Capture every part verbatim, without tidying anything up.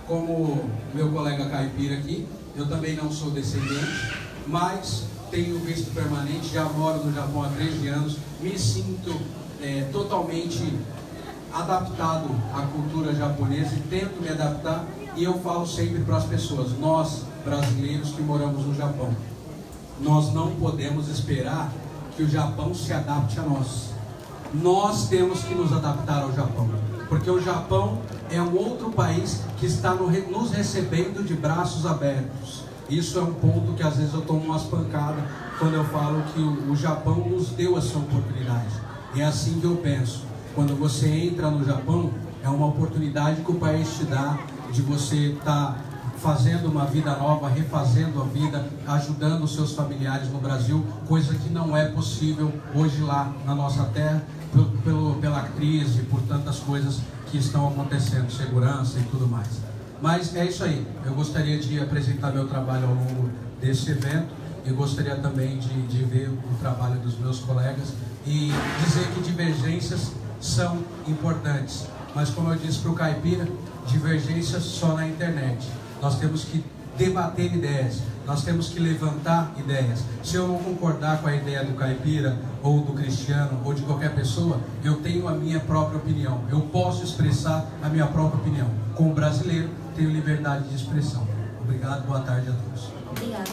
como meu colega caipira aqui, eu também não sou descendente, mas tenho visto permanente, já moro no Japão há treze anos, me sinto é, totalmente adaptado à cultura japonesa e tento me adaptar, e eu falo sempre para as pessoas, nós brasileiros que moramos no Japão, nós não podemos esperar que o Japão se adapte a nós. Nós temos que nos adaptar ao Japão, porque o Japão é um outro país que está no, nos recebendo de braços abertos. Isso é um ponto que às vezes eu tomo umas pancadas quando eu falo que o, o Japão nos deu essa oportunidade. É assim que eu penso. Quando você entra no Japão, é uma oportunidade que o país te dá de você estar fazendo uma vida nova, refazendo a vida, ajudando os seus familiares no Brasil, coisa que não é possível hoje lá na nossa terra, pelo, pelo, pela crise, por tantas coisas que estão acontecendo, segurança e tudo mais. Mas é isso aí, eu gostaria de apresentar meu trabalho ao longo desse evento e gostaria também de, de ver o trabalho dos meus colegas e dizer que divergências são importantes, mas como eu disse para o caipira, divergências só na internet. Nós temos que debater ideias, nós temos que levantar ideias. Se eu não concordar com a ideia do caipira, ou do Cristiano, ou de qualquer pessoa, eu tenho a minha própria opinião. Eu posso expressar a minha própria opinião. Como brasileiro, tenho liberdade de expressão. Obrigado, boa tarde a todos. Obrigada.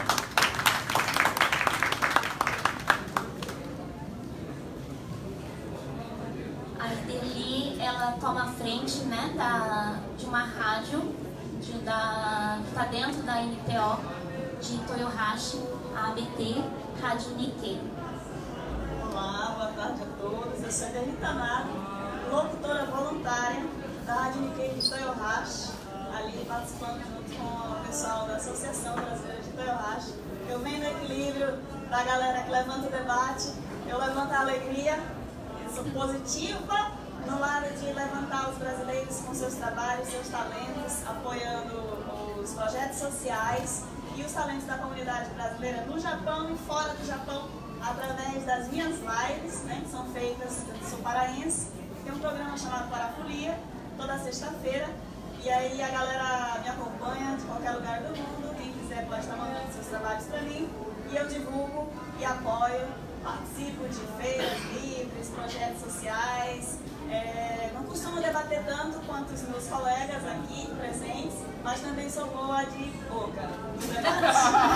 A Ideli, ela toma a frente, né, da, de uma rádio de, da, que está dentro da N P O de Toyohashi, a A B T, Rádio Nikkei. Olá, boa tarde a todos. Eu sou Ideli Tanaka, locutora voluntária da Rádio Nikkei de Toyohashi, ali participando junto com o pessoal da Associação Brasileira de Toyohashi. Eu venho no equilíbrio da galera que levanta o debate, eu levanto a alegria, eu sou positiva no lado de levantar os brasileiros com seus trabalhos, seus talentos, apoiando os projetos sociais e os talentos da comunidade brasileira no Japão e fora do Japão, através das minhas lives, né, que são feitas, eu sou paraense, tem um programa chamado Parafolia, toda sexta-feira, e aí a galera me acompanha de qualquer lugar do mundo, quem quiser pode estar mandando seus trabalhos para mim, e eu divulgo e apoio, participo de feiras livres, projetos sociais. É, não costumo debater tanto quanto os meus colegas aqui presentes, mas também sou boa de boca no debate.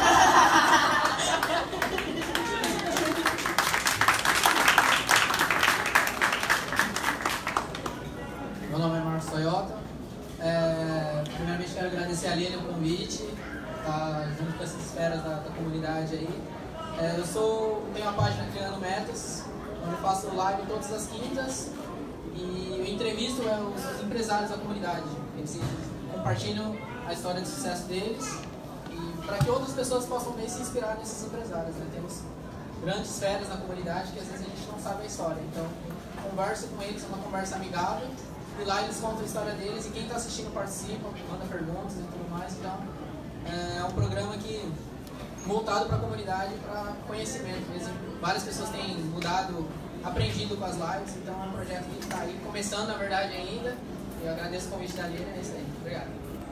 Meu nome é Marcos Toyota. É, primeiramente quero agradecer a Lilian o convite, tá junto com essas esferas da, da comunidade aí. É, eu sou, tenho uma página Criando Metas, onde eu faço live todas as quintas. E eu entrevisto é, os empresários da comunidade. Eles compartilham a história de sucesso deles e para que outras pessoas possam ver e se inspirar nesses empresários. Né? Temos grandes feras na comunidade que às vezes a gente não sabe a história. Então, converso com eles, é uma conversa amigável. E lá eles contam a história deles e quem está assistindo participa, manda perguntas e tudo mais. Então, é um programa que voltado para a comunidade, para conhecimento mesmo. Várias pessoas têm mudado, aprendido com as lives, então é um projeto que está aí começando, na verdade, ainda. Eu agradeço o convite da Lilian, é isso aí. Obrigado.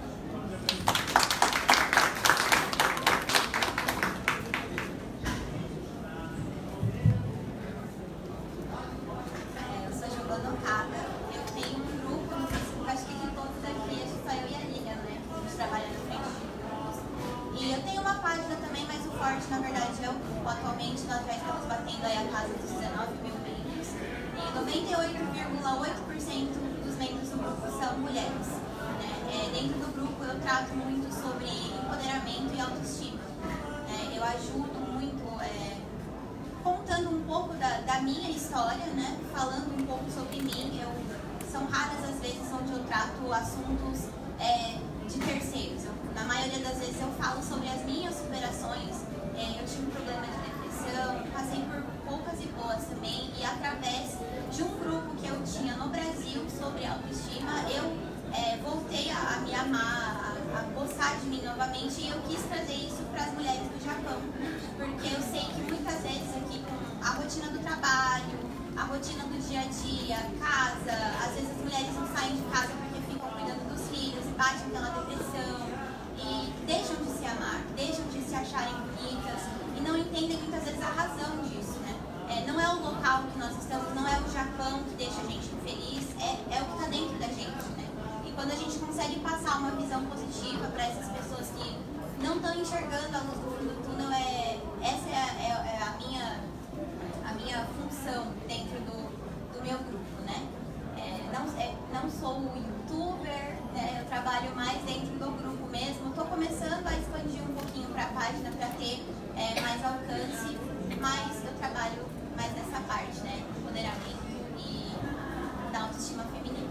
Eu sou Giovana Okada, eu tenho um grupo no Facebook, acho que de todos aqui, acho que só eu e a Lilian, né? A gente trabalha na frente de grupos. E eu tenho uma página também, mas o forte, na verdade, é o grupo. Atualmente nós já estamos batendo aí a casa dos dezenove mil membros. E noventa e oito vírgula oito por cento dos membros do grupo são mulheres. Né? É, dentro do grupo eu trato muito sobre empoderamento e autoestima. É, eu ajudo muito é, contando um pouco da, da minha história, né? Falando um pouco sobre mim. Eu, são raras as vezes onde eu trato assuntos é, de terceiros. Eu, na maioria das vezes eu falo sobre as minhas superações. É, eu tive um problema de depressão, passei por poucas e boas também, e através de um grupo que eu tinha no Brasil sobre autoestima, eu é, voltei a, a me amar, a, a gostar de mim novamente, e eu quis trazer isso para as mulheres do Japão, porque eu sei que muitas vezes aqui com a rotina do trabalho, a rotina do dia a dia, casa, às vezes as mulheres não saem de casa porque ficam cuidando dos filhos, batem pela depressão e deixam de se amar, deixam de se acharem bonitas e não entendem muitas vezes a razão disso, né? É, não é o local que nós estamos, não é o Japão que deixa a gente infeliz, é, é o que está dentro da gente, né? E quando a gente consegue passar uma visão positiva para essas pessoas que não estão enxergando a luz do fim do túnel, é, essa é a, é, é a, minha, a minha função dentro do, do meu grupo, né? É, não, é, não sou um youtuber, né? Eu trabalho mais dentro do grupo mesmo. Estou começando a expandir um pouquinho para a página para ter é, mais alcance, mas eu trabalho mais nessa parte, né? Empoderamento e da autoestima feminina.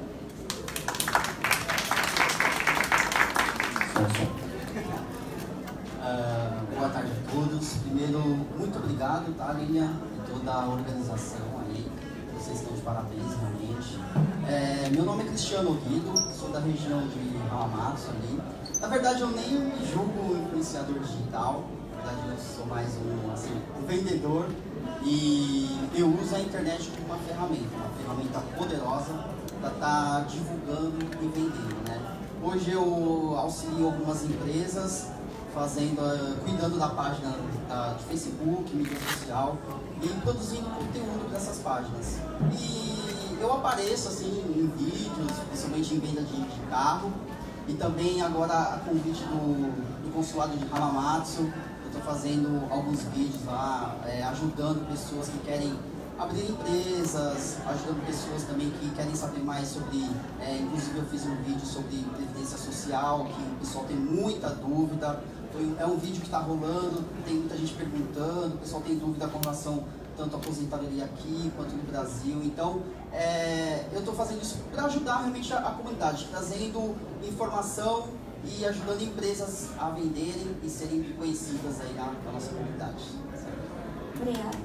Uh, boa tarde a todos. Primeiro, muito obrigado, tá, Lilian, e toda a organização aí. Vocês estão de parabéns, realmente. É, meu nome é Cristiano Guido, sou da região de Hamamatsu ali. Na verdade, eu nem me julgo um influenciador digital. Na verdade, eu sou mais um, assim, um vendedor. E eu uso a internet como uma ferramenta, uma ferramenta poderosa para estar tá divulgando e vendendo, né? Hoje eu auxilio algumas empresas fazendo, uh, cuidando da página uh, de Facebook, mídia social e produzindo conteúdo dessas páginas. E eu apareço assim em vídeos, principalmente em venda de, de carro, e também agora a convite do, do consulado de Hamamatsu. Eu estou fazendo alguns vídeos lá, é, ajudando pessoas que querem abrir empresas, ajudando pessoas também que querem saber mais sobre, é, inclusive eu fiz um vídeo sobre previdência social, que o pessoal tem muita dúvida. É um vídeo que está rolando, tem muita gente perguntando, o pessoal tem dúvida com relação tanto à aposentadoria aqui quanto no Brasil. Então, é, eu estou fazendo isso para ajudar realmente a, a comunidade, trazendo informação e ajudando empresas a venderem e serem conhecidas aí na, na nossa comunidade. Obrigada.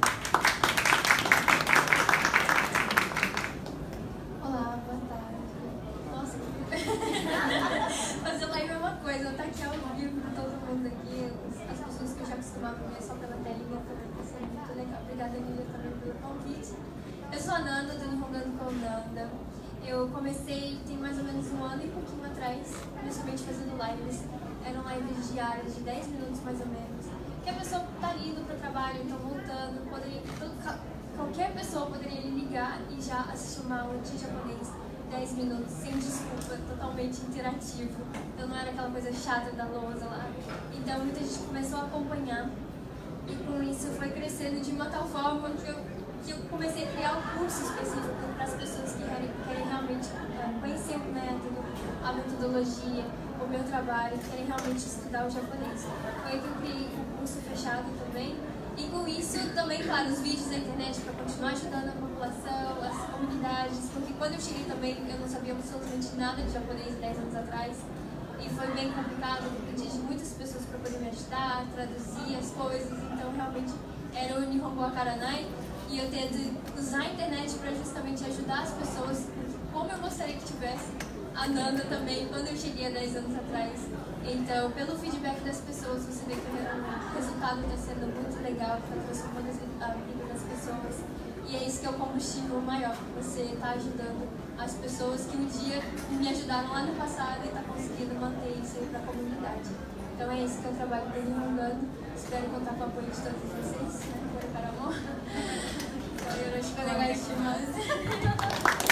Olá, boa tarde. Nossa, fazer live é uma coisa, eu estar aqui ao vivo com todo mundo aqui, as pessoas que eu já costumava ver só pela telinha também, vai ser muito legal. Obrigada, Lília, também pelo convite. Eu sou a Nanda, estou enrolando com a Nanda. Eu comecei tem mais ou menos um ano e pouquinho atrás, principalmente fazendo lives. Eram lives diárias de dez minutos mais ou menos. Que a pessoa está indo para o trabalho, está voltando, poderia, qualquer pessoa poderia ligar e já assistir uma aula de japonês dez minutos, sem desculpa, totalmente interativo. Então não era aquela coisa chata da lousa lá. Então muita gente começou a acompanhar e com isso foi crescendo de uma tal forma que eu, que eu comecei a criar um curso específico para as pessoas que querem, querem realmente conhecer o método, a metodologia, o meu trabalho, querem realmente estudar o japonês. Foi aí que eu criei um curso fechado também. E com isso também, claro, os vídeos da internet para continuar ajudando a população, as comunidades, porque quando eu cheguei também eu não sabia absolutamente nada de japonês dez anos atrás e foi bem complicado, eu pedi de muitas pessoas para poder me ajudar, traduzir as coisas, então realmente era o Nihongo Akaranai e eu tento usar a internet para justamente ajudar as pessoas, como eu gostaria que tivesse a Nanda também, quando eu cheguei há dez anos atrás. Então, pelo feedback das pessoas, você vê que o resultado está sendo muito legal, está transformando a vida das pessoas. E é isso que é o combustível maior, você está ajudando as pessoas que um dia me ajudaram lá no passado e está conseguindo manter isso aí para a comunidade. Então é isso que eu trabalho desde Rondando. Espero contar com o apoio de todos vocês, né? Por Caramon. Então, eu acho que eu legal estimados.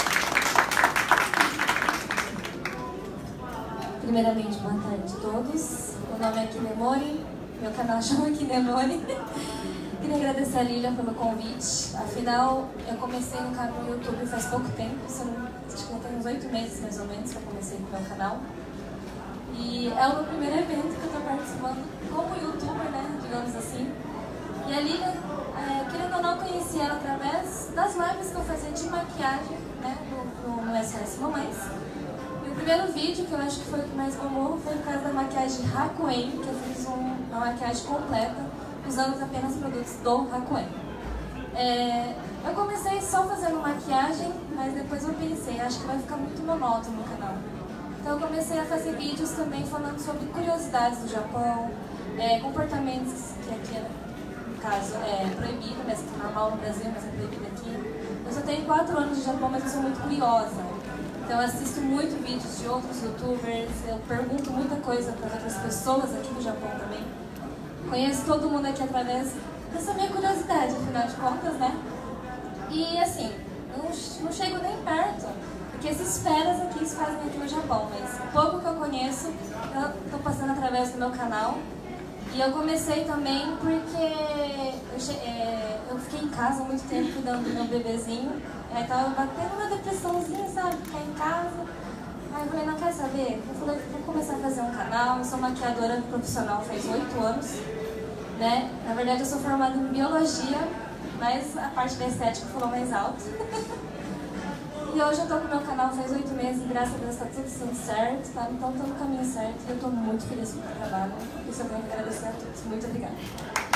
Primeiramente, boa tarde a todos. Meu nome é Kinemori, meu canal chama Kinemori. Queria agradecer a Lília pelo convite. Afinal, eu comecei no canal no YouTube faz pouco tempo, acho que já tem uns oito meses mais ou menos que eu comecei no meu canal. E é o meu primeiro evento que eu estou participando como youtuber, né, digamos assim. E a Lília, é, querendo ou não, conheci ela através das lives que eu fazia de maquiagem, né, no, no, no S O S Mamães. O primeiro vídeo, que eu acho que foi o que mais bombou, foi por causa da maquiagem Hakuen, que eu fiz um, uma maquiagem completa, usando apenas produtos do Hakuen. É, eu comecei só fazendo maquiagem, mas depois eu pensei, acho que vai ficar muito monótono no canal. Então eu comecei a fazer vídeos também falando sobre curiosidades do Japão, é, comportamentos que aqui, no caso, é proibido, mas que é normal no Brasil, mas é proibido aqui. Eu só tenho quatro anos de Japão, mas eu sou muito curiosa. Então eu assisto muito vídeos de outros youtubers, eu pergunto muita coisa para outras pessoas aqui no Japão também. Conheço todo mundo aqui através dessa minha curiosidade, afinal de contas, né? E assim, não, não chego nem perto do que esses feras aqui fazem aqui no Japão, mas o pouco que eu conheço, eu tô passando através do meu canal. E eu comecei também porque eu, che é, eu fiquei em casa há muito tempo cuidando do meu bebezinho. Aí tava batendo uma depressãozinha, sabe? Ficar em casa. Aí eu falei, não quer saber? Eu falei, vou começar a fazer um canal. Eu sou maquiadora profissional faz oito anos. Né? Na verdade eu sou formada em biologia, mas a parte da estética falou mais alto. E hoje eu tô com o meu canal faz oito meses e graças a Deus tá tudo sendo certo, tá? Então tô no caminho certo e eu tô muito feliz com o meu trabalho. Por isso eu tenho que agradecer a todos. Muito obrigada.